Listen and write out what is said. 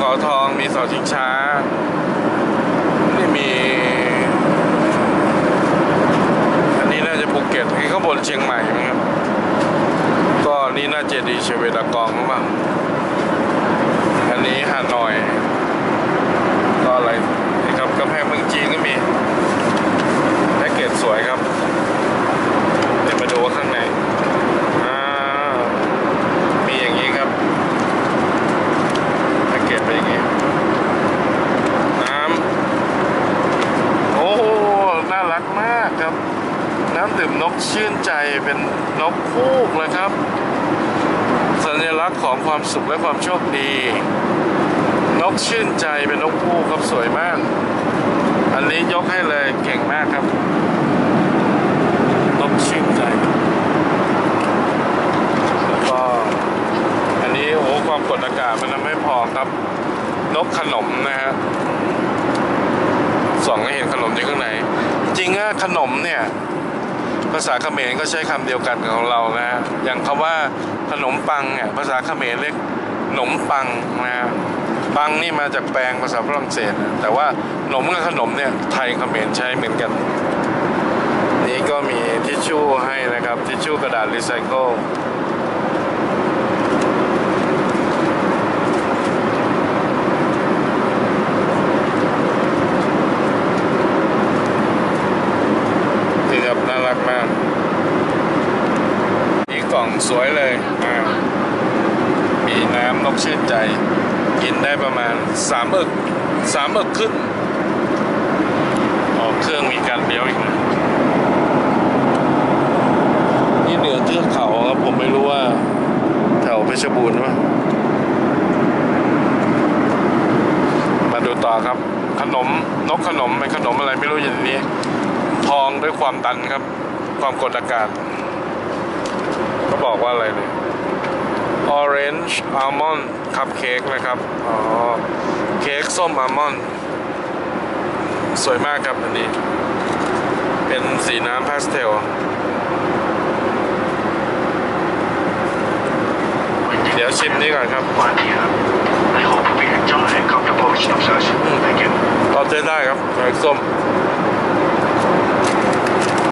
เขาทองมีเสาชิงช้านี่มีอันนี้น่าจะภูเก็ตที่ข้างบนเชียงใหม่นะครับก็นี่น่าเจดีย์เชเวดากองหรือเปล่าอันนี้ฮานอยก็อะไรนี่ครับกำแพงเมืองจีนก็มีแพ็กเกจสวยครับเดี๋ยวมาดูข้างในมีอย่างนี้ครับแพ็กเกจเป็นอย่างนี้น้ำโอ้น่ารักมากครับน้ำดื่มนกชื่นใจเป็นนกฮูกนะครับสัญลักษณ์ของความสุขและความโชคดีนกชื่นใจเป็นนกฮูกครับสวยมากอันนี้ยกให้เลยเก่งมากครับนกชื่นใจแล้วก็อันนี้โอ้ความกดอากาศมันไม่พอครับนกขนมนะฮะส่องให้เห็นขนมที่ข้างในจริงอะขนมเนี่ยภาษาเขมรก็ใช้คำเดียวกันกับของเรานะฮะอย่างคำว่าขนมปังเนี่ยภาษาเขมรเรียกขนมปังนะฮะปังนี่มาจากแปลงภาษาฝรั่งเศสแต่ว่าขนมกับขนมเนี่ยไทยเขมรใช้เหมือนกันนี่ก็มีทิชชู่ให้นะครับทิชชู่กระดาษรีไซเคิลนี่ครับน่ารักมากนี่กล่องสวยเลยมีน้ำนกชื่นใจกินได้ประมาณ3 อึกขึ้นออกเครื่องมีการเลี้ยวอีกนะนี่เหนือเทือกเขาครับผมไม่รู้ว่าแถวเพชรบูรณ์มั้ยมาดูต่อครับขนมนกขนมเป็นขนมอะไรไม่รู้อย่างนี้ทองด้วยความดันครับความกดอากาศเขาบอกว่าอะไรเนี่ยOrange Almond Cupcake นะครับอ๋อเค้กส้มอัลมอนด์สวยมากครับอันนี้เป็นสีน้ำพาสเทลเดี๋ยวชิมนี่ก่อนครับตอบใจได้ครับเค้กส้ม